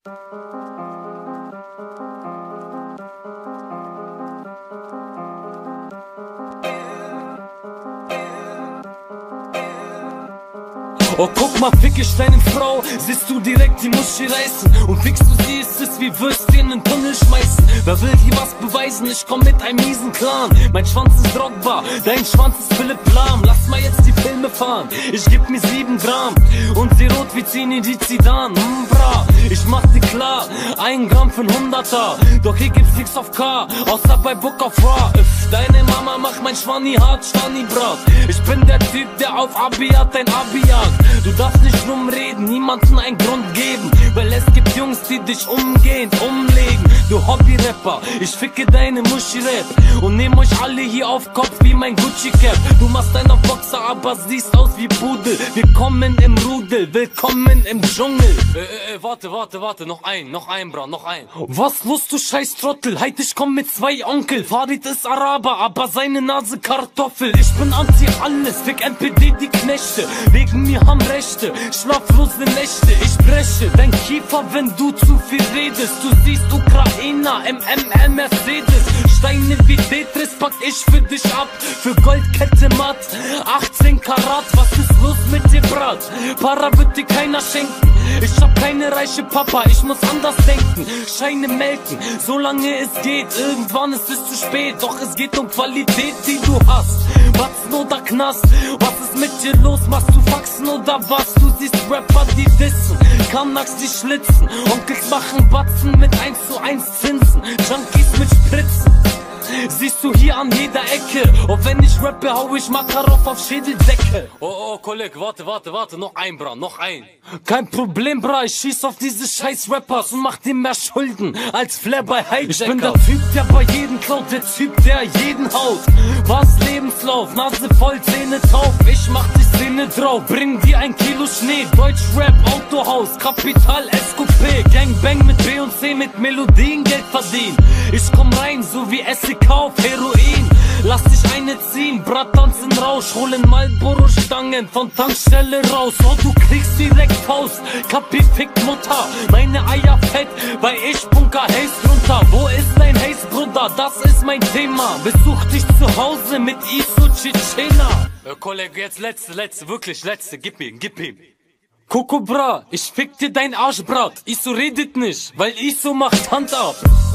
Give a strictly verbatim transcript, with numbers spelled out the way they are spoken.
Oh, guck mal, fick ich deine Frau, siehst du direkt die Muschi reißen. Und fickst du sie, ist es wie Würstchen in den Tunnel schmeißen. Wer will hier was beweisen? Ich komm mit einem miesen Clan. Mein Schwanz ist Drogba, dein Schwanz ist Philipp Lahm. Lass mal jetzt die Filme fahren, ich geb mir sieben Gramm. Und sie rot wie Zinedine Zidane, hm, bra. Ich mach dir klar, ein Gramm für ein Hunderter. Doch hier gibt's nix auf K, außer bei Book of Raw. Deine Mama macht mein Schwanni hart, Stani brat. Ich bin der Typ, der auf Abi hat, dein Abi jagt. Du darfst nicht rumreden, niemanden einen Grund geben, weil es gibt Jungs, die dich umgehend umlegen. Du Hobby-Rapper, ich ficke deine Muschi-Rap und nehm euch alle hier auf Kopf wie mein Gucci-Cap. Du machst deiner Boxer, aber siehst aus wie Pudel. Willkommen im Rudel, willkommen im Dschungel. Äh, äh, warte, warte, warte, noch ein, noch ein, bra, noch ein. Was los, du scheiß Trottel, heit, ich komm mit zwei Onkel. Farid ist Araber, aber seine Nase Kartoffel. Ich bin anti alles, fick N P D die Knechte. Wegen mir haben Rechte, schlaflose Nächte. Ich breche dein Kiefer, wenn du zu viel redest. Du siehst Ukrainer, M M M Mercedes. Steine wie Tetris pack ich für dich ab. Für Goldkette matt, achtzehn Karat. Was ist los mit dir, Brat? Para wird dir keiner schenken. Ich hab keine reiche Papa, ich muss anders denken. Scheine melken, solange es geht. Irgendwann ist es zu spät, doch es geht um Qualität, die du hast. Batzen oder Knast, was ist mit dir los? Machst du Faxen oder was? Du siehst Rapper, die dissen, Kanaks, die schlitzen. Onkels machen Batzen mit eins zu eins Zinsen. Junkies mit Spritzen siehst du hier an jeder Ecke. Und wenn ich rappe, hau ich Makarov auf Schädeldecke. Oh, oh, Kolleg, warte, warte, warte, noch ein, bra, noch ein. Kein Problem, bra, ich schieß auf diese scheiß Rappers und mach dir mehr Schulden als Flair bei Hijacker. Ich bin der Typ, der bei jedem klaut, der Typ, der jeden haut. Was Lebenslauf, Nase voll, Zähne taub. Ich mach die Szene drauf, bring dir ein Kilo Schnee. Deutschrap, Autohaus, Kapital, S Q P. Gangbang mit B und C, mit Melodien Geld verdienen. Ich komm rein, so wie S E K auf Heroin. Lass dich eine ziehen, Brat, tanzen Rausch. Holen Marlboro-Stangen von Tankstelle raus. Oh, du kriegst direkt Faust, Kapi fickt Mutter. Meine Eier fett, weil ich bunker Haze runter. Wo ist dein Haze, Bruder? Das ist mein Thema. Besuch dich zu Hause mit Isu Tschetschena. Äh, Kollege, jetzt letzte, letzte, wirklich letzte. Gib ihm, gib ihm. Koko, bra, ich fick dir dein Arsch, Brat. Isu redet nicht, weil Isu macht Hand ab.